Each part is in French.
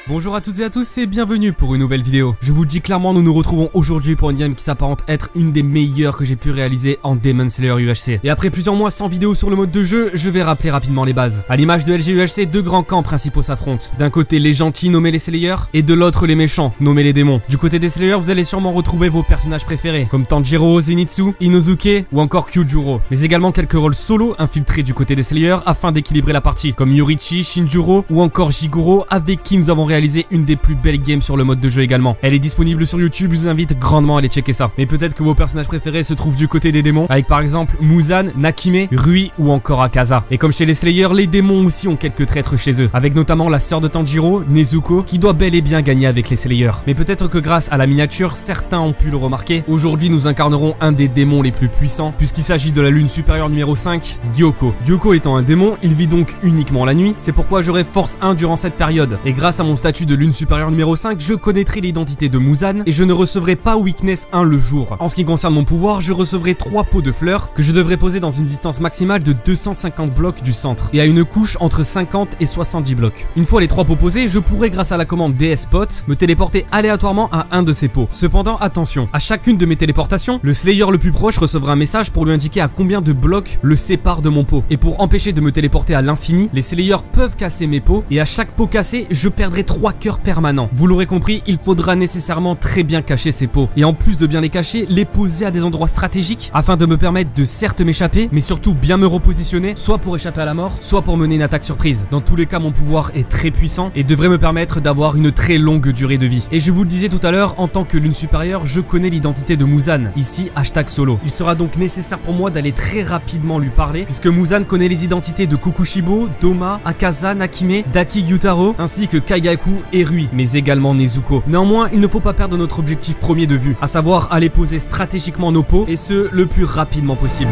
Bonjour à toutes et à tous et bienvenue pour une nouvelle vidéo. Je vous le dis clairement, nous nous retrouvons aujourd'hui pour une game qui s'apparente être une des meilleures que j'ai pu réaliser en Demon Slayer UHC. Et après plusieurs mois sans vidéo sur le mode de jeu, je vais rappeler rapidement les bases. À l'image de LG UHC, deux grands camps principaux s'affrontent. D'un côté les gentils nommés les Slayers et de l'autre les méchants nommés les démons. Du côté des Slayers, vous allez sûrement retrouver vos personnages préférés comme Tanjiro, Zenitsu, Inosuke ou encore Kyujuro. Mais également quelques rôles solo infiltrés du côté des Slayers afin d'équilibrer la partie comme Yoriichi, Shinjuro ou encore Jigoro avec qui nous avons réalisé une des plus belles games sur le mode de jeu également. Elle est disponible sur YouTube, je vous invite grandement à aller checker ça. Mais peut-être que vos personnages préférés se trouvent du côté des démons, avec par exemple Muzan, Nakime, Rui ou encore Akaza. Et comme chez les Slayers, les démons aussi ont quelques traîtres chez eux, avec notamment la sœur de Tanjiro, Nezuko, qui doit bel et bien gagner avec les Slayers. Mais peut-être que grâce à la miniature, certains ont pu le remarquer, aujourd'hui nous incarnerons un des démons les plus puissants, puisqu'il s'agit de la lune supérieure numéro 5, Gyoko. Gyoko étant un démon, il vit donc uniquement la nuit, c'est pourquoi j'aurai force 1 durant cette période. Et grâce à mon statut de lune supérieure numéro 5, je connaîtrai l'identité de Muzan et je ne recevrai pas weakness 1 le jour. En ce qui concerne mon pouvoir, je recevrai 3 pots de fleurs que je devrais poser dans une distance maximale de 250 blocs du centre et à une couche entre 50 et 70 blocs. Une fois les 3 pots posés, je pourrai grâce à la commande DS Spot me téléporter aléatoirement à un de ces pots. Cependant, attention, à chacune de mes téléportations, le Slayer le plus proche recevra un message pour lui indiquer à combien de blocs le sépare de mon pot. Et pour empêcher de me téléporter à l'infini, les Slayers peuvent casser mes pots et à chaque pot cassé, je perdrai 3 cœurs permanents. Vous l'aurez compris, il faudra nécessairement très bien cacher ces pots. Et en plus de bien les cacher, les poser à des endroits stratégiques afin de me permettre de certes m'échapper, mais surtout bien me repositionner, soit pour échapper à la mort, soit pour mener une attaque surprise. Dans tous les cas, mon pouvoir est très puissant et devrait me permettre d'avoir une très longue durée de vie. Et je vous le disais tout à l'heure, en tant que lune supérieure, je connais l'identité de Muzan, ici #solo. Il sera donc nécessaire pour moi d'aller très rapidement lui parler, puisque Muzan connaît les identités de Kokushibo, Doma, Akaza, Nakime, Daki Gyutaro, ainsi que Kaigaku et Rui, mais également Nezuko. Néanmoins, il ne faut pas perdre notre objectif premier de vue, à savoir aller poser stratégiquement nos pots, et ce, le plus rapidement possible.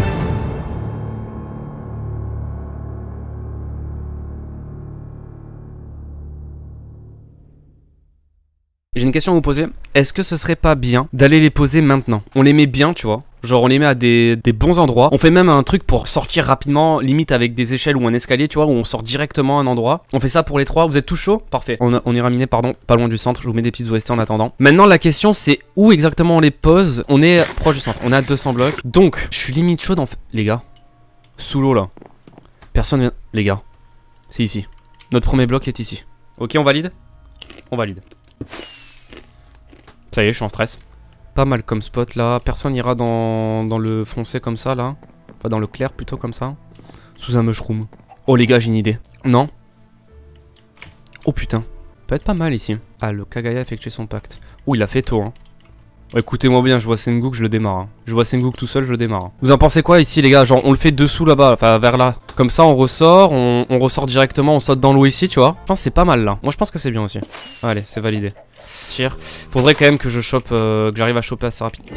J'ai une question à vous poser. Est-ce que ce serait pas bien d'aller les poser maintenant? On les met bien, tu vois. Genre on les met à des bons endroits. On fait même un truc pour sortir rapidement, limite avec des échelles ou un escalier, tu vois, où on sort directement à un endroit. On fait ça pour les 3. Vous êtes tous chauds? Parfait. On ira miner, pardon, pas loin du centre. Je vous mets des petites OST en attendant. Maintenant la question c'est où exactement on les pose. On est proche du centre. On est à 200 blocs. Donc je suis limite chaud les gars. Sous l'eau là. Personne vient. Les gars. C'est ici. Notre premier bloc est ici. Ok, on valide? On valide. Ça y est, je suis en stress. Pas mal comme spot là. Personne ira dans le foncé comme ça là. Enfin dans le clair plutôt comme ça. Sous un mushroom. Oh les gars, j'ai une idée. Non. Oh putain. Peut être pas mal ici. Ah, le Kagaya a effectué son pacte. Oh, il a fait tôt hein. Écoutez-moi bien, je vois Sengoku, je le démarre. Hein. Je vois Sengoku tout seul, je le démarre. Hein. Vous en pensez quoi ici les gars? Genre on le fait dessous là-bas, enfin vers là. Comme ça on ressort, on ressort directement, on saute dans l'eau ici, tu vois. Je pense que c'est pas mal là. Moi je pense que c'est bien aussi. Allez, c'est validé. Tire. Faudrait quand même que je chope, que j'arrive à choper assez rapide.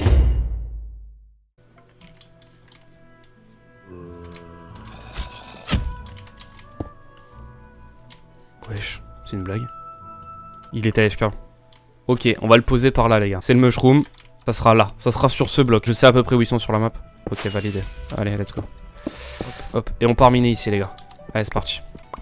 Wesh, c'est une blague. Il est AFK. Ok, on va le poser par là les gars. C'est le mushroom, ça sera là, ça sera sur ce bloc. Je sais à peu près où ils sont sur la map. Ok, validé. Allez, let's go. Hop, et on part miner ici les gars. Allez, c'est parti.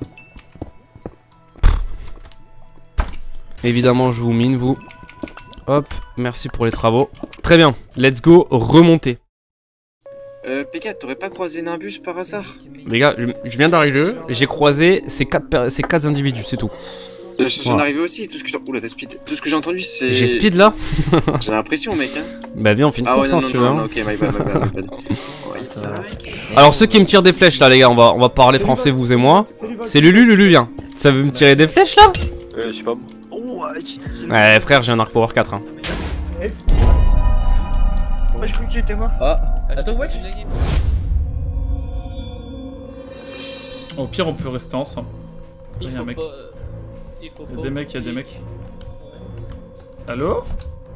Évidemment, je vous mine, vous. Hop, merci pour les travaux. Très bien, let's go, remonter. PK, t'aurais pas croisé Nimbus par hasard? Les gars, je viens d'arriver, j'ai croisé ces 4 individus, c'est tout. J'en arrivais aussi, tout ce que j'ai... Oula, t'as speed. Tout ce que j'ai entendu, c'est... J'ai speed là? J'ai l'impression, mec, hein. Bah viens, on fait une course, ouais, si tu veux. Ok, my bad. Alors ceux qui me tirent des flèches là les gars, on va parler français vous et moi. C'est Lulu, viens. Ça veut me tirer des flèches là? Je sais pas. Ouais frère, j'ai un arc power 4 hein. Moi je crois que j'étais mort. Ah, attends, wesh. Au pire, on peut rester ensemble. Il y a un mec. Il y a des mecs, Allô?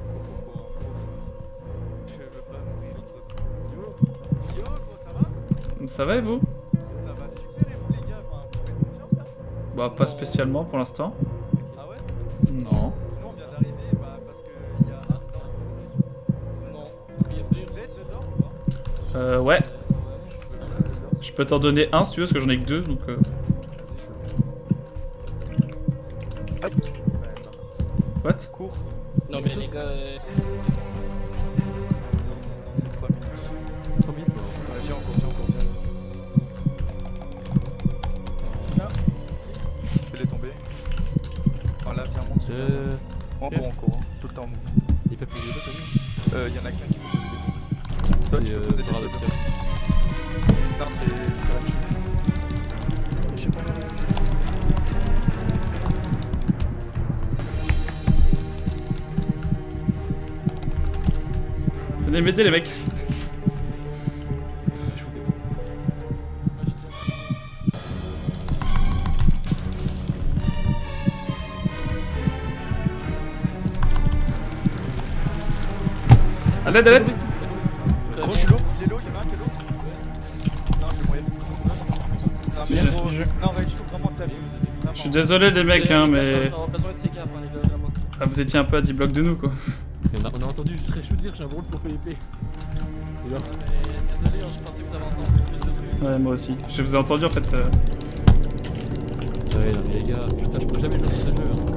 Ça va et vous? Ça va super et vous les gars, enfin, vous faites confiance là? Bah pas spécialement pour l'instant. Ah ouais? Non. Nous on vient d'arriver parce que il y a un... Non. Vous êtes dedans ou pas? Ouais. Je peux t'en donner un si tu veux, parce que j'en ai que 2 donc. What? Cours. Non mais les gars... C'est 3 minutes. 3 minutes. Ouais, viens, on court, viens. Là. Fais-les tomber. Oh là, viens, monte. On court, hein. Tout le temps en mouvement. Il peut plus de ça. Y'en a qu'un qui peut poser des bombes. Toi, tu peux poser des Zardob. choses. Non, c'est la chose. Je sais pas. Venez m'aider les mecs. À l'aide, à l'aide. Gros, je suis lourd, il est lourd, y'en a un qui est lourd. Non, c'est moyen. Non, mais Yes. gros, non, Rage, faut vraiment que t'abuses. Je suis désolé les mecs, hein, mais... En remplacement de CK, les gars, vraiment. Ah, vous étiez un peu à 10 blocs de nous, quoi. Et on a entendu juste Rechou dire j'ai un rôle pour PvP. Et là, Désolé, je pensais que vous avez entendu plus de trucs. Ouais, moi aussi. Je vous ai entendu en fait. ouais, non mais les gars, putain, je peux jamais jouer à ce jeu. Hein.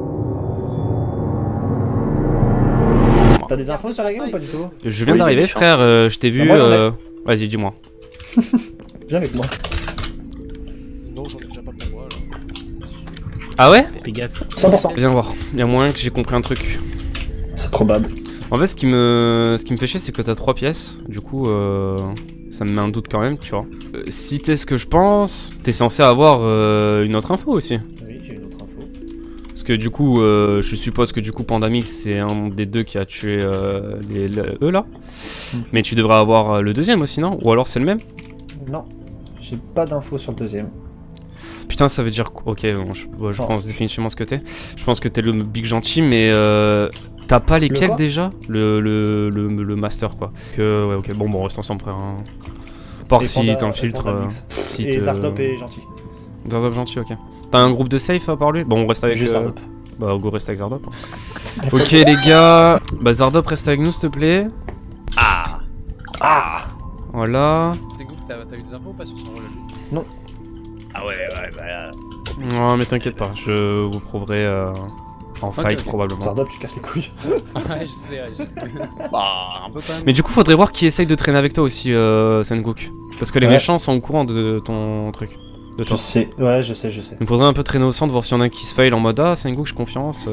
T'as des infos sur la game ou pas du tout? Je viens d'arriver, frère, je t'ai vu. Ah, moi, j'en ai. Vas-y, dis-moi. Viens avec moi. Non, j'en ai déjà pas pour moi là. Ah ouais? Fais gaffe. 100%. Viens voir. Il y a moyen que j'ai compris un truc. C'est probable. En fait, ce qui me fait chier, c'est que t'as 3 pièces. Du coup, ça me met un doute quand même, tu vois. Si t'es ce que je pense, t'es censé avoir une autre info aussi. Oui, j'ai une autre info. Parce que du coup, je suppose que du coup, Pandamix, c'est un des deux qui a tué eux là. Mais tu devrais avoir le deuxième aussi, non? Ou alors c'est le même? Non, j'ai pas d'infos sur le deuxième. Putain, ça veut dire quoi? Ok, bon, je pense définitivement ce que t'es. Je pense que t'es le big gentil, mais t'as pas lesquels quoi déjà? Le master quoi. Que ouais, ok, bon, on reste ensemble, frère. Hein. Part Et si Panda- t'as un filtre. Pandamix. Si Et Zardob est gentil. Zardob gentil, ok. T'as un groupe de safe à parler? Bon, on reste avec. Juste Zardob. Bah, go, reste avec Zardob. Ok, les gars. Bah, Zardob, reste avec nous, s'il te plaît. Ah Voilà. T'as eu des infos ou pas sur son rôle? Non, mais t'inquiète pas, je vous prouverai en fight ok. probablement. Zardob, tu casses les couilles. Ouais, je sais, bah, un peu quand même. Mais du coup, faudrait voir qui essaye de traîner avec toi aussi, Sengoku. Parce que les Ouais. méchants sont au courant de ton truc. De toi. Je sais, ouais, je sais. Il me faudrait un peu traîner au centre, voir s'il y en a un qui se fail en mode ah, Sengoku, je confiance.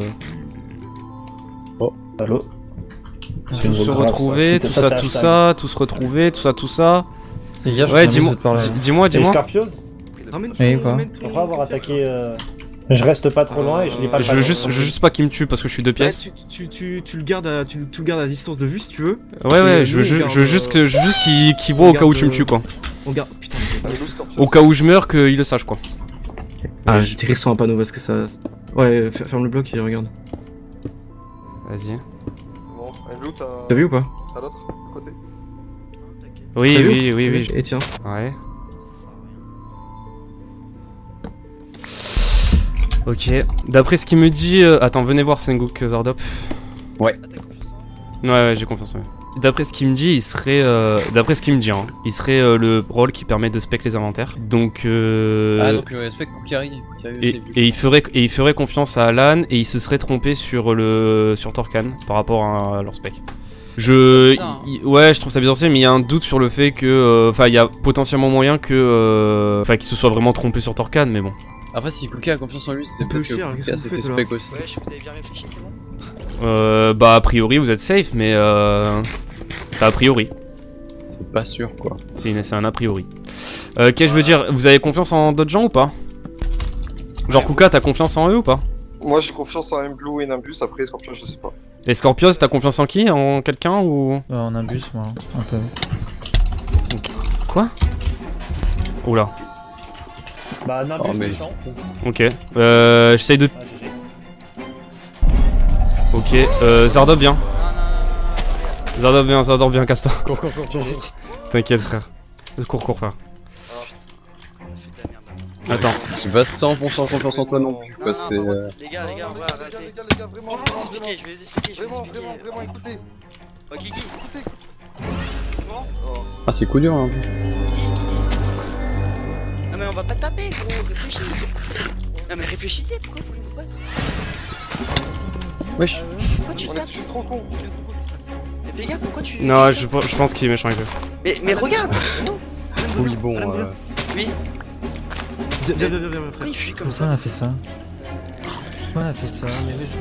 Allô? C'est une Tous se voix grave, retrouver, tout ça, ça, c'est tout hashtag. ça, tous se retrouver, tout ça. Les gars, je Ouais, suis dis-moi, dis-moi, Et dis-moi. Scorpios? Oui, quoi. Pourquoi avoir attaqué Je reste pas trop loin et je lis pas le Je veux panneau. juste pas qu'il me tue parce que je suis 2 pièces. Tu le gardes à distance de vue si tu veux. Ouais, Et je nous, veux on juste garde, qu'il voit au cas où tu me garde, tues quoi. On garde. Putain. Au cas où je meurs, qu'il le sache quoi. Ah, je tire sur un panneau parce que ça. Ouais, ferme le bloc et regarde. Vas-y. Bon, et l'autre, T'as vu ou pas? à l'autre, à côté. Oui, T'as vu oui. Et tiens. Ouais. Ok. D'après ce qu'il me dit. Attends, venez voir Sengoku Zardob. Ouais. Ouais, j'ai confiance en lui. D'après ce qu'il me dit, il serait. D'après ce qu'il me dit, hein, il serait le rôle qui permet de spec les inventaires. Donc. Ah, donc respect Kukari. Et il ferait confiance à Alan et il se serait trompé sur Torkan par rapport à leur spec. Ouais, je trouve ça bizarre, mais il y a un doute sur le fait que, enfin, il y a potentiellement moyen que, enfin, qu'il se soit vraiment trompé sur Torkan, mais bon. Après, si Kuka a confiance en lui, c'est peut-être que cher, Kuka qu'est-ce que c'était vous faites, spec aussi. Wesh, vous avez bien réfléchi, c'est bon? Bah, a priori, vous êtes safe, mais c'est a priori. C'est pas sûr, quoi. C'est un a priori. Qu'est-ce que je veux dire, vous avez confiance en d'autres gens ou pas? Genre, Kuka, t'as confiance en eux ou pas? Moi, j'ai confiance en M-Blue et Nimbus, après Scorpion, je sais pas. Et Scorpios, t'as confiance en qui? En quelqu'un ou? En un bus, moi, un peu. Quoi? Oula. Bah, Nimbus, Oh, mais- méchant. Ok. J'essaye de. Ah, GG. Ok. Zardob, viens. Non, non, Zardob, viens, casse-toi. Cours. GG. T'inquiète, frère. Cours, frère. on a fait de la merde. Attends. J'ai pas 100% confiance en toi non plus, Non, quoi. non, C'est. par contre, les gars, on va arrêter. Les gars, vraiment, Je vais vous expliquer. vraiment, écoutez. Oh, Guigui, Écoutez. bon. Ah, c'est coup dur, hein. Non, mais on va pas taper, gros, réfléchis. Non, mais réfléchissez, pourquoi voulez-vous battre? Wesh. Pourquoi tu le tapes? Je suis trop con. Mais fais gaffe, pourquoi tu... Non, je pense qu'il est méchant avec eux. Mais regarde. Oui, bon. Oui. Viens, frère. Pourquoi il fuit comme Pourquoi on ça? a fait ça? Pourquoi on a fait ça? Mais oui,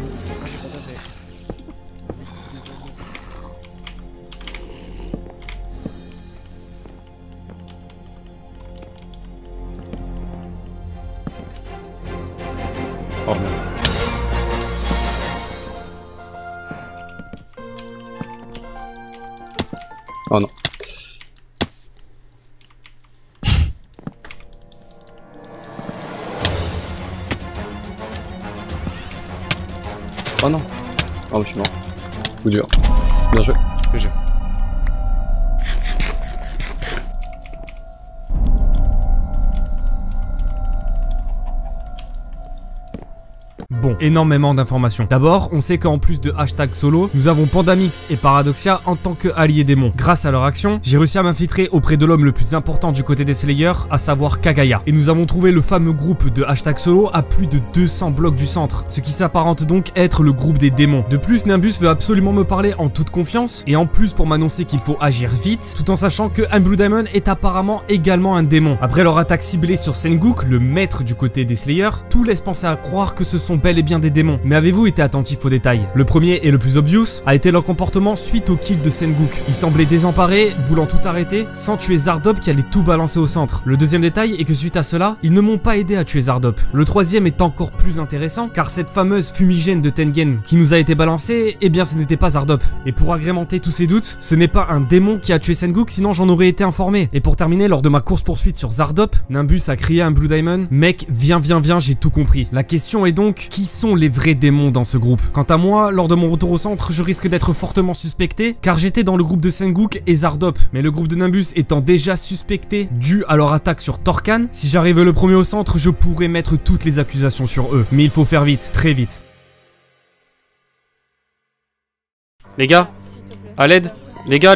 Oh merde. Oh non. Oh non. Oh je suis mort. Coup dur. Bien joué. GG. Bon, énormément d'informations. D'abord, on sait qu'en plus de hashtag solo, nous avons Pandamix et Paradoxia en tant que alliés démons. Grâce à leur action, j'ai réussi à m'infiltrer auprès de l'homme le plus important du côté des Slayers, à savoir Kagaya. Et nous avons trouvé le fameux groupe de hashtag solo à plus de 200 blocs du centre, ce qui s'apparente donc être le groupe des démons. De plus, Nimbus veut absolument me parler en toute confiance, et en plus pour m'annoncer qu'il faut agir vite, tout en sachant que un Blue Diamond est apparemment également un démon. Après leur attaque ciblée sur Sengoku, le maître du côté des Slayers, tout laisse penser à croire que ce sont bel et bien des démons. Mais avez-vous été attentif aux détails? Le premier et le plus obvious a été leur comportement suite au kill de Sengoku. Ils semblaient désemparés, voulant tout arrêter, sans tuer Zardop qui allait tout balancer au centre. Le deuxième détail est que suite à cela, ils ne m'ont pas aidé à tuer Zardop. Le troisième est encore plus intéressant, car cette fameuse fumigène de Tengen qui nous a été balancée, eh bien ce n'était pas Zardop. Et pour agrémenter tous ces doutes, ce n'est pas un démon qui a tué Sengoku, sinon j'en aurais été informé. Et pour terminer, lors de ma course poursuite sur Zardop, Nimbus a crié à un Blue Diamond: mec, viens, j'ai tout compris. La question est donc, qui sont les vrais démons dans ce groupe? Quant à moi, lors de mon retour au centre, je risque d'être fortement suspecté, car j'étais dans le groupe de Sengoku et Zardop. Mais le groupe de Nimbus étant déjà suspecté, dû à leur attaque sur Torcan, si j'arrive le premier au centre, je pourrais mettre toutes les accusations sur eux. Mais il faut faire vite, très vite. Les gars, à l'aide. Les gars.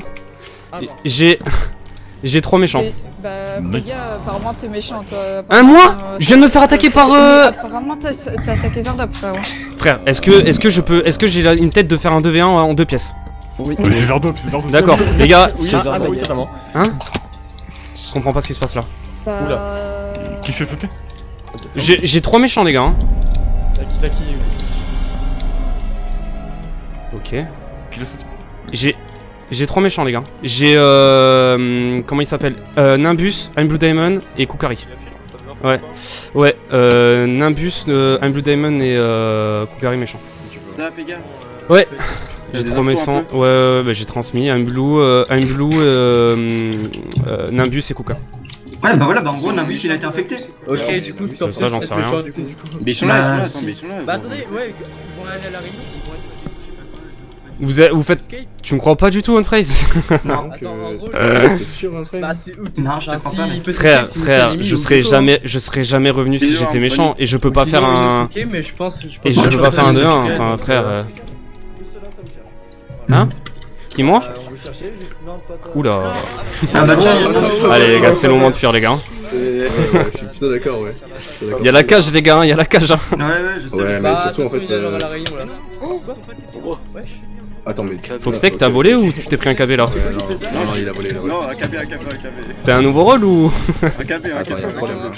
J'ai 3 méchants. Bah, les gars, apparemment t'es méchant toi. Un mois Je viens de me faire attaquer par Apparemment t'as attaqué Zardop, frère. Frère, est-ce que j'ai une tête de faire un 2v1 en 2 pièces? Oui, c'est Zardop. D'accord, les gars. Oui, totalement. Hein? Je comprends pas ce qui se passe là. Oula. Qui se fait sauter? J'ai 3 méchants, les gars. Hein. T'as qui? Ok. Qui l'a sauté? J'ai 3 méchants, les gars. J'ai comment il s'appelle? Nimbus, un Blue Diamond et Kukari. Ouais, Nimbus, un Blue Diamond et Kukari méchant. Ouais, j'ai 3 méchants. Ouais, bah, j'ai transmis un Blue, Nimbus et Kuka. Ouais, bah voilà, bah en gros, Nimbus il a été infecté. Ok, du coup, ça, j'en sais rien. Mais ils sont là, attends, mais ils sont là. Bah attendez, ouais, ils vont aller à la réunion. Vous faites... Tu me crois pas du tout, Unphrase? Non, Attends, en gros, t'es sûr, Unphrase? bah c'est où? Non, je te crois pas, mais... Frère, je serais jamais revenu si j'étais méchant et je peux pas faire un... Ok, mais je pense... Et je peux pas faire un 2-1, enfin frère... Hein? Qui, moi? Oula. Ah bah tiens, allez les gars, c'est le moment de fuir les gars. Je suis plutôt d'accord, ouais. Y'a la cage les gars, y'a la cage. Ouais, je sais. Ouais, mais surtout en fait... Attends, mais... Foxtech, t'as volé ou tu t'es pris un KB là? Non, il a volé, Non, un KB. T'as un nouveau rôle ou? Un KB. Attends, y'a un problème là.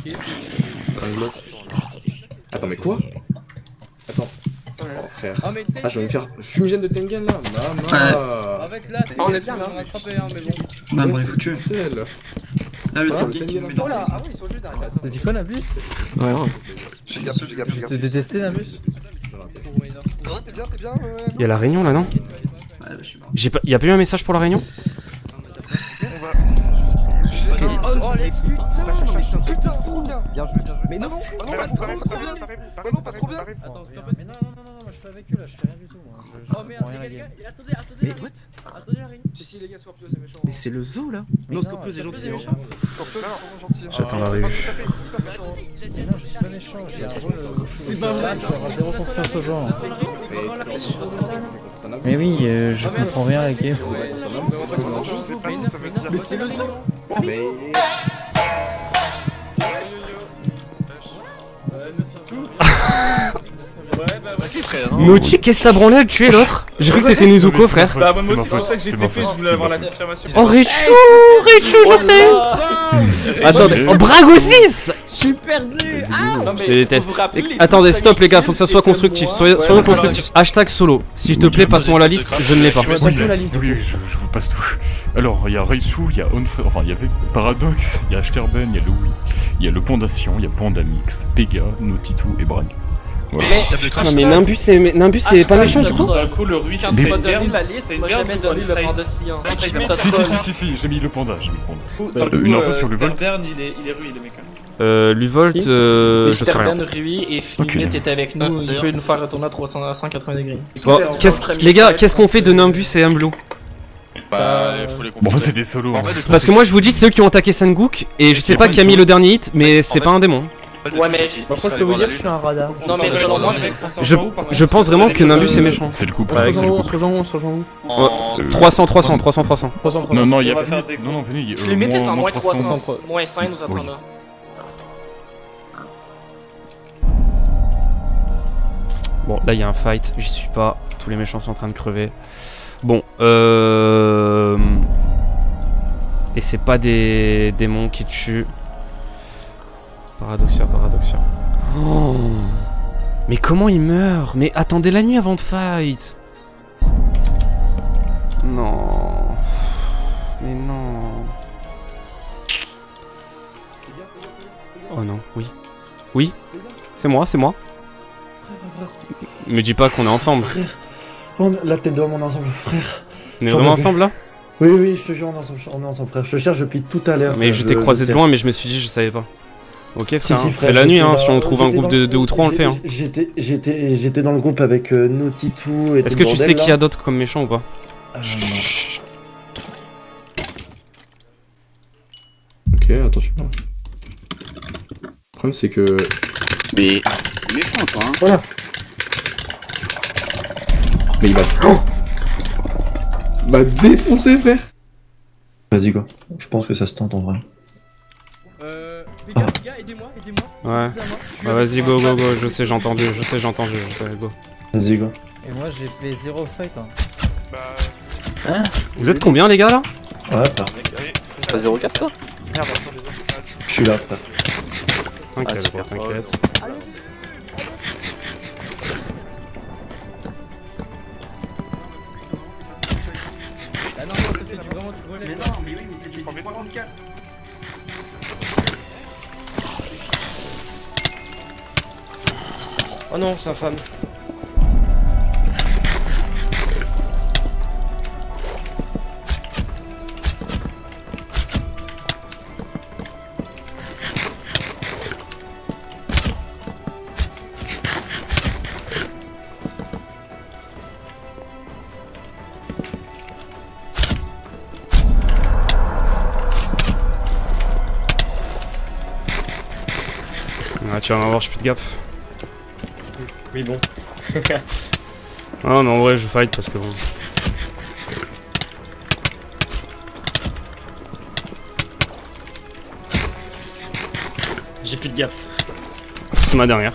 Attends, mais quoi? Attends. Oh frère. Ah, je vais me faire fumigène de Tengen là. Maman. En fait là, on est bien là. Mais bon. Bah bon, il faut tuer. Ah, le Tengen. Oh là, ah ouais, ils sont juste derrière. T'as dit quoi, Nimbus? Ouais, non. J'ai gaffe. Tu détestais, Nimbus? T'es bien, ouais. Y'a la réunion là non? Ouais, je suis mort. Y'a pas eu un message pour la réunion? Oh, l'excuse. Non, mais c'est un putain trop bien. Bien joué. Mais non, pas trop bien. Attends, c'est pas Mais non, moi je suis pas avec eux là, je fais rien du tout. Moi. Oh merde, les gars, attendez. Mais what? Attendez la réunion. Si, les gars, Scorpios c'est méchant. Mais c'est le zoo là? Non, Scorpios est gentil. J'attends la réunion. Non, je suis pas méchant, j'ai un rôle. C'est pas vrai. Je vais avoir zéro confiance aux gens. Mais oui, je comprends rien avec eux. Mais c'est le zoo. Mais... Naughty, qu'est-ce que t'as branlé à le tuer l'autre? J'ai cru que t'étais Nezuko, frère. Bah, moi aussi, c'est pour ça que j'ai TP, je voulais avoir la confirmation. Oh, Richu, genre t'es. Attendez, oh, Brago 6. Je suis perdu. Je te déteste. Attendez, stop les gars, faut que ça soit constructif. Soyons constructifs. Hashtag solo. S'il te plaît, passe-moi la liste, je ne l'ai pas. Oui, je vous passe tout. Alors, il y a Reisu, il y a Onfrey, enfin, il y avait Paradox, il y a Ashterben, il y a Louis, il y a le Pondation, il y a Pandamix, Pega, Notitu et Brag. Voilà. Non mais Nimbus c'est pas méchant du coup. Le Rui c'est c'était pas une donné merde. la liste, moi jamais donné le Pandacien. Si, j'ai mis le panda, Une info sur le Volt. Il est Rui, le mec. Luvolt, je sais rien. Rui et Fumit était avec nous, il peut nous faire retourner à 180 degrés. Bon, les gars, qu'est-ce qu'on fait de Nimbus et Humblo? Bah, il faut les confronter. Bon, c'était solo. Parce que moi je vous dis, c'est eux qui ont attaqué Sengoku et je sais pas qui a mis le dernier hit, mais c'est pas un démon. Ouais, mais par contre, je peux vous dire que je suis un radar. Non, mais selon moi, je pense vraiment que Nimbus est méchant. C'est le couple. On se rejoint où 300. Non, il y a non, venez. Je les mettais en moins 300. Moins 5 nous attendons. Bon, là il y a un fight, j'y suis pas. Tous les méchants sont en train de crever. Bon, et c'est pas des démons qui tuent. Paradoxia. Oh. Mais comment il meurt? Mais attendez la nuit avant de fight. Non. Mais non. Oh non, oui. Oui. C'est moi. Me dis pas qu'on est ensemble. La tête d'homme, on est ensemble, frère. On est vraiment ensemble là? Oui, je te jure, on est ensemble, frère. Je te cherche depuis tout à l'heure. Mais je t'ai croisé de loin, mais je me suis dit, je savais pas. Ok, frère, c'est la nuit, hein. Si on trouve un groupe de 2 ou 3, on le fait. Hein. J'étais dans le groupe avec Notitu et. Est-ce que tu sais qu'il y a d'autres comme méchants ou pas? Ok, attention. Le problème, c'est que. Mais. Méchant, toi, hein. Voilà. Mais il va. Bah défoncer, frère. Vas-y, go. Je pense que ça se tente en vrai. Les gars, aidez-moi. Ouais. Bah vas-y, go. Je sais, j'ai entendu, go. Vas-y, go. Et moi j'ai fait 0 fight. Hein? Vous êtes combien, les gars, là? Ouais, pas 0,4 toi? Je suis là, frère. T'inquiète. Ah non, c'est vraiment du relais. Mais non, mais oui, mais c'était du 34. Oh non, c'est infâme. Ah, tu vas m'avoir, je suis plus de gap. Oui, bon. Ah, mais en vrai, je fight parce que bon. J'ai plus de gap. C'est ma dernière.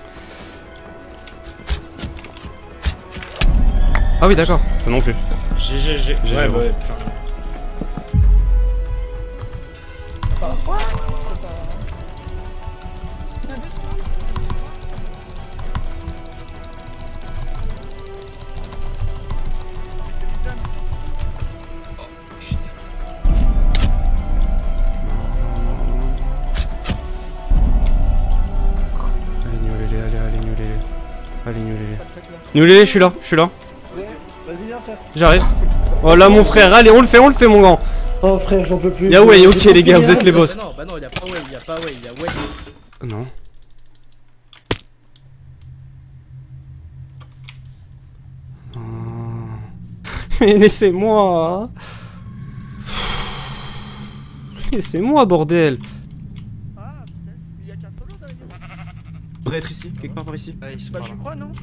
Ah oui, d'accord, ça non plus. GG. Ouais. Allez, Nulele, je suis là. Vas-y, viens, frère. J'arrive. Oh là, mon frère, allez, on le fait, mon grand. Oh, frère, j'en peux plus. Y'a ouais, ok, les gars, vous êtes les boss. Bah non, y'a pas way, y'a way. Non. Mais laissez-moi. Laissez-moi, bordel. Ah, il y a qu'un solo dans la gueule. Il devrait être ici, quelque part par ici. Bah, je crois, non?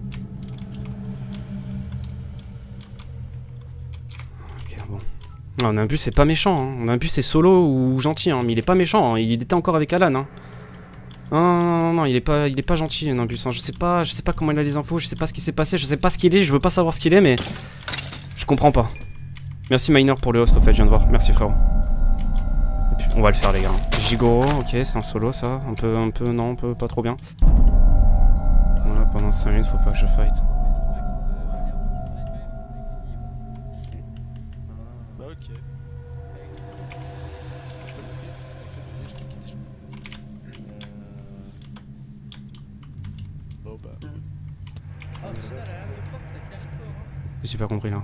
Ok, bon. Non, Nimbus c'est pas méchant, hein. Nimbus c'est solo ou gentil, hein. Mais il est pas méchant, hein. Il était encore avec Alan, hein. Non, il est pas gentil, Nimbus. Hein. Je sais pas comment il a les infos, je sais pas ce qui s'est passé, je sais pas ce qu'il est, je veux pas savoir ce qu'il est, mais je comprends pas. Merci Miner pour le host, au fait, je viens de voir. Merci frérot. Et puis, on va le faire, les gars. Gigoro, ok, c'est un solo, ça. Un peu, pas trop bien. Voilà, pendant 5 minutes, faut pas que je fight. J'ai pas compris là.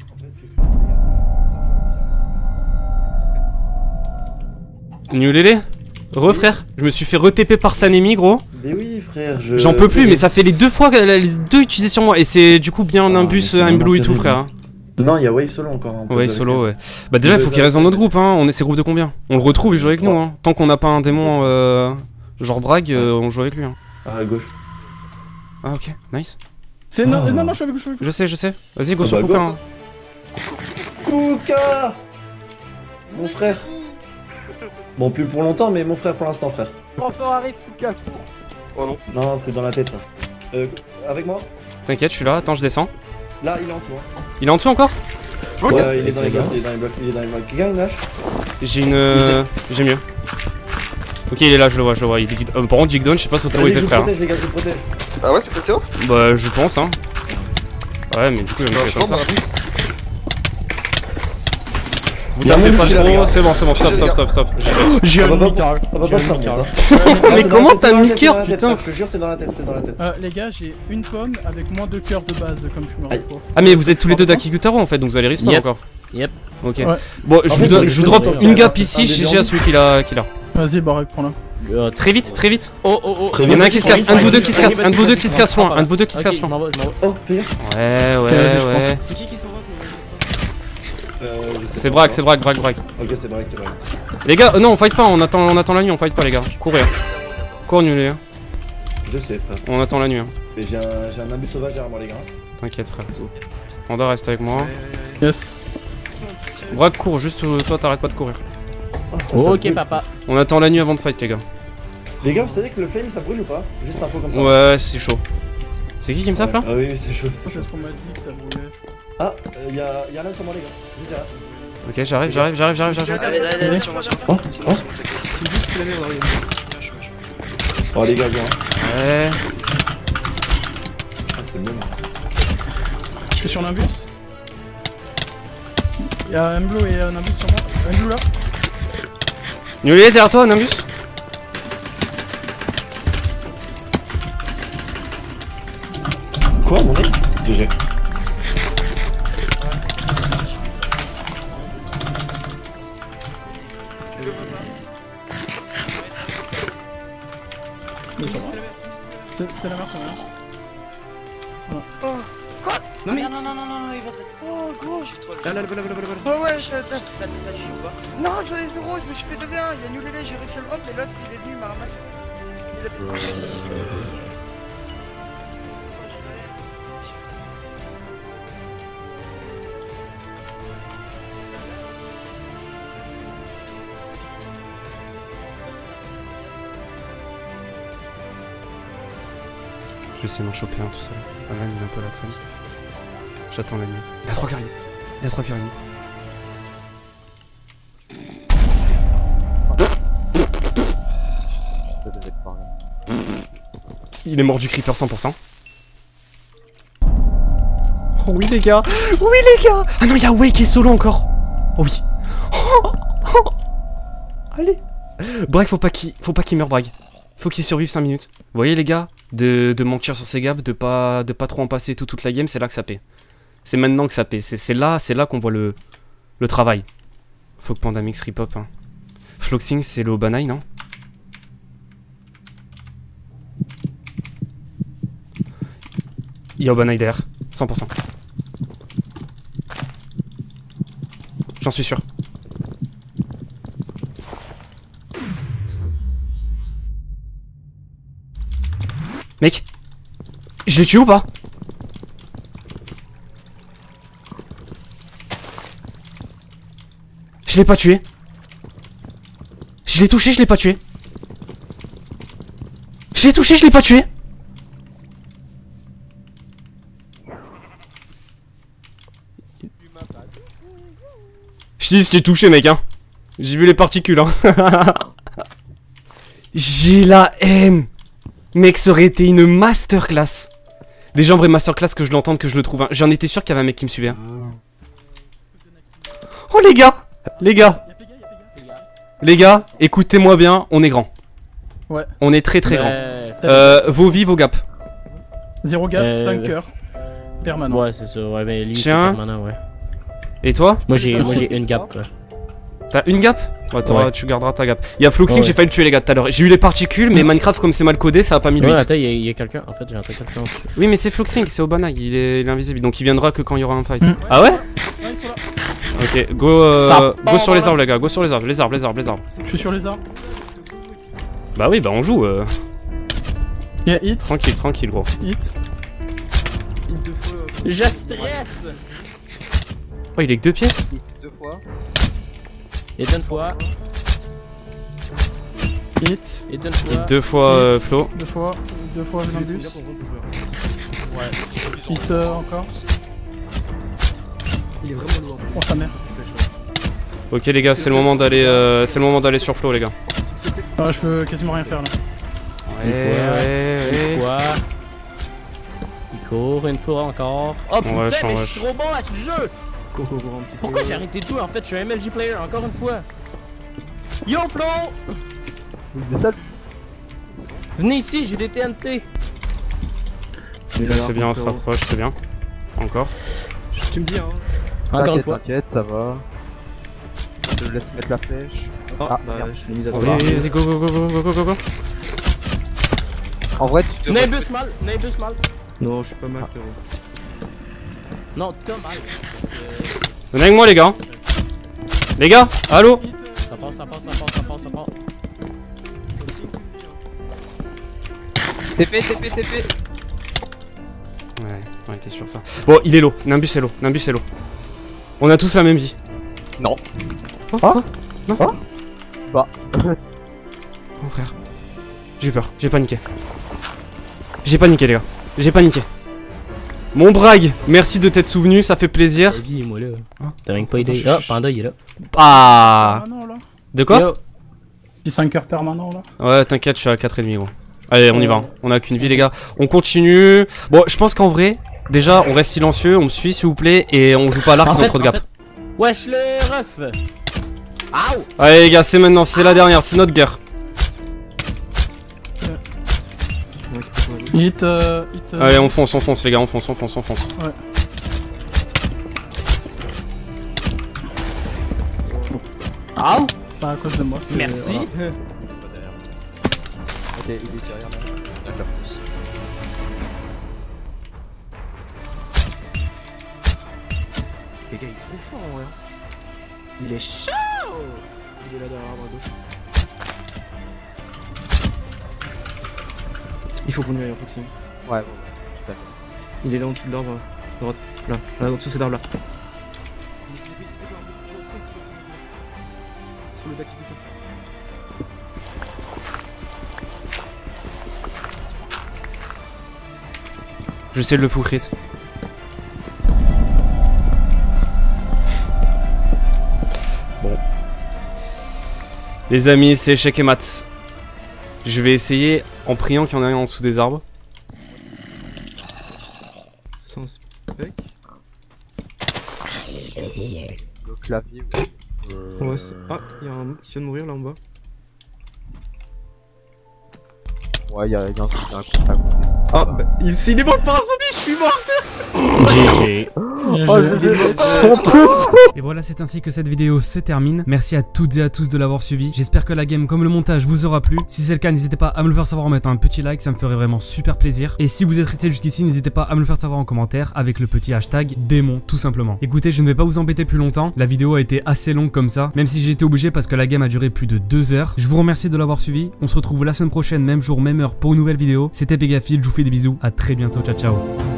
Nulélé? Frère, je me suis fait re-TP par Sanemi gros. Mais oui frère, j'en peux plus, mais ça fait les 2 fois, les 2 utilisés sur moi. Et c'est du coup bien Nimbus, Blue et tout frère. Non, il y a Wave Solo encore. Wave Solo, ouais. Bah déjà, il faut qu'il reste dans notre groupe, hein. On est ces groupes de combien? On le retrouve, il joue avec nous, hein. Tant qu'on n'a pas un démon genre Bragg, on joue avec lui. Hein. Ah, à gauche. Ah, ok, nice. C'est non, non, je suis avec vous. Je sais. Vas-y, go sur Kuka. Hein. Kuka! Mon frère. Bon, plus pour longtemps, mais mon frère pour l'instant, frère. Renfort arrive, Kuka. Oh non. Non, c'est dans la tête, ça. Avec moi? T'inquiète, je suis là. Attends, je descends. Là, il est en dessous. Hein. Il est en dessous encore? Ouais, il est dans les blocs, il est dans les blocs, il est dans les blocs. Quelqu'un, une hache? J'ai une... J'ai mieux. Ok, il est là, je le vois. Il est... par contre, Jigdown, je sais pas s'autoriser, frère. Je protège, les gars, je protège. Ah ouais, c'est passé off? Bah, je pense, hein. Ouais, mais du coup, il me fait comme ça. Vous tapez pas trop, c'est bon, stop. J'ai un micro. Mais comment t'as mis cœur, putain? Je te jure, c'est dans la tête, Les gars, j'ai une pomme avec moins de cœur de base, comme je me rends compte. Ah, mais vous êtes tous les deux d'Akigutaro en fait, donc vous allez respawn encore. Yep. Ok. Bon, je vous drop une gap ici, GG à celui qui l'a. Vas-y, Barak, prends-la. Très vite. Oh. Il y en a un qui se casse, un de vous deux qui se casse, un de vous deux qui se casse loin, Oh, fais gaffe. Ouais. C'est qui sont C'est Bragg. Ok, c'est Bragg. Les gars, non, on fight pas, on attend la nuit, on fight pas les gars. Courez. Cours nulé. Je sais, frère. On attend la nuit. Mais j'ai un Nimbus sauvage derrière moi, les gars. T'inquiète, frère. Panda reste avec moi. Yes. Bragg, cours, juste toi, t'arrêtes pas de courir. Ok, papa. On attend la nuit avant de fight, les gars. Les gars, vous savez que le flame ça brûle ou pas? Juste un peu comme ça. Ouais, c'est chaud. C'est qui me tape là? Ah oui, c'est chaud. C'est ce qu'on m'a dit que ça brûlait. Ah, y'a l'un sur moi, les gars. Juste derrière. Ok, j'arrive. Allez, sur moi. Oh, les gars, viens. Ouais. Ah, c'était mieux. Je suis sur Nimbus. Y'a un Blue et un Nimbus sur moi. Un Blue là. Nulé derrière toi, Nimbus. Quoi, mon nez? GG. C'est la marche, là. Oh, quoi? Non, il va te mettre. Oh, gros. Là. Oh, ouais, t'as G ou pas? Non, j'en ai 0, je me suis fait 2v1. Il y a Nulélé, j'ai réussi à le hop, et l'autre il est venu, il m'a ramassé. Il a tout. Je vais essayer d'en choper un tout seul. Alan il est un peu à la traîne. J'attends la nuit. Il a 3 carrés. Il est mort du creeper 100%. Oh oui les gars. Ah non, il y a Way qui est solo encore. Oh oui. Allez. Bragg, faut pas qu'il meure, Bragg. Faut qu'il survive 5 minutes. Vous voyez les gars, de mentir sur ses gaps, de pas trop en passer toute la game, c'est là que ça paie. C'est maintenant que ça paie. C'est là qu'on voit le travail. Faut que Pandamix rip-up. Hein. Floxing, c'est le Obanai, non? Il y a Obanai derrière, 100%. J'en suis sûr. Mec, je l'ai tué ou pas? Je l'ai pas tué. Je l'ai touché, je l'ai pas tué. Je l'ai touché, je l'ai pas tué. Je dis, je t'ai touché, mec, hein. J'ai vu les particules, hein. J'ai la haine. Mec, ça aurait été une masterclass. Déjà, en vrai, masterclass, que je l'entende, que je le trouve. Hein. J'en étais sûr qu'il y avait un mec qui me suivait. Hein. Oh, les gars. Les gars, écoutez-moi bien, on est grand. Ouais. On est très très grand. Vos vies, vos gaps. 0 gap, 5 cœurs. Permanent. Ouais, c'est ça. Ouais, mais lui, c'est Tiens. permanent, ouais. Et toi? Moi, j'ai une gap, quoi. T'as une gap? Ouais, tu garderas ta gap. Il y a Floxing, Ouais. j'ai failli le tuer, les gars, tout à l'heure. J'ai eu les particules, mais Minecraft, comme c'est mal codé, ça a pas mis le Ouais, 8. attends, il y a quelqu'un. En fait, j'ai entendu quelqu'un dessus. Oui, mais c'est Floxing, c'est Obanag, il est invisible. Donc il viendra que quand il y aura un fight. Ah ouais? Ok, go sur les arbres, les gars, go sur les arbres, les arbres. Je suis sur les arbres. Bah oui, bah on joue. Il y a hit. Tranquille, gros. Hit. Je stresse. Oh, il est que 2 pièces? Deux fois. Et une fois. Hit. Et une fois. 2 fois Flo. 2 fois Nimbus. Ouais. Hit encore. Il est vraiment lourd. Oh sa mère. Ok les gars, c'est le moment d'aller sur Flo les gars. Ah, je peux quasiment rien faire là. Une fois. Il court une fois encore. Oh putain, Ouais, mais je suis trop bon à ce jeu. Pourquoi j'ai arrêté de jouer en fait? Je suis un MLG player encore une fois. Yo Flo! Venez ici, j'ai des TNT. C'est bien, on se rapproche, c'est bien. Encore. Tu me dis, hein. Encore une fois. T'inquiète, ça va. Je te laisse mettre la flèche. Ah, bah, je l'ai mise à toi. Vas-y, go. En vrai, tu te. Nimbus mal. Non, je suis pas mal, frérot. Non, t'as mal. Venez avec moi les gars. Les gars, allô? Ça passe. TP. Ouais, on était sur ça. Bon, il est low, Nimbus est low. On a tous la même vie. Non. Oh, quoi? Non. Oh bah. Oh frère. J'ai eu peur, j'ai paniqué les gars. J'ai paniqué. Mon brag, merci de t'être souvenu, ça fait plaisir. Moi là. T'as même pas idée. Ah, Panda il est là. Ah. De quoi? Yo. Petit 5 heures permanent là. Ouais, t'inquiète, je suis à 4,5 gros. Allez, on y va. On a qu'une vie les gars. On continue. Bon, je pense qu'en vrai, déjà, on reste silencieux, on me suit s'il vous plaît, et on joue pas à l'arc sans trop de gap. Wesh les refs. Aouh. Allez les gars, c'est maintenant, c'est la dernière, c'est notre guerre. Hit. Allez, on fonce les gars, on fonce. Ouais. Aouh. Pas à cause de moi. Merci. Ok, il est derrière là. D'accord. Les gars, il est trop fort, ouais. Il est chaud. Il est là derrière l'arbre à gauche. Il faut qu'on y aille en footing. Ouais, bon, tout à fait. Il est là en dessous de l'arbre, à droite. Là, en dessous de cet arbre là. Sur le bac, Je sais le full crit. Bon. Les amis, c'est échec et maths. Je vais essayer en priant qu'il y en ait un en dessous des arbres. Sans spec. Le clavier. Ouais, c'est. Ah, il y a un mec qui vient de mourir là en bas. Ouais, il y a un truc à côté. Ah, bah, s'il est mort par un zombie, je suis mort! GG. Et voilà, c'est ainsi que cette vidéo se termine. Merci à toutes et à tous de l'avoir suivi. J'espère que la game comme le montage vous aura plu. Si c'est le cas, n'hésitez pas à me le faire savoir en mettant un petit like, ça me ferait vraiment super plaisir. Et si vous êtes resté jusqu'ici, n'hésitez pas à me le faire savoir en commentaire avec le petit hashtag démon tout simplement. Écoutez, je ne vais pas vous embêter plus longtemps. La vidéo a été assez longue comme ça, même si j'ai été obligé parce que la game a duré plus de 2 heures. Je vous remercie de l'avoir suivi. On se retrouve la semaine prochaine, même jour, même heure pour une nouvelle vidéo. C'était Pegafil, je vous fais des bisous. À très bientôt, ciao ciao.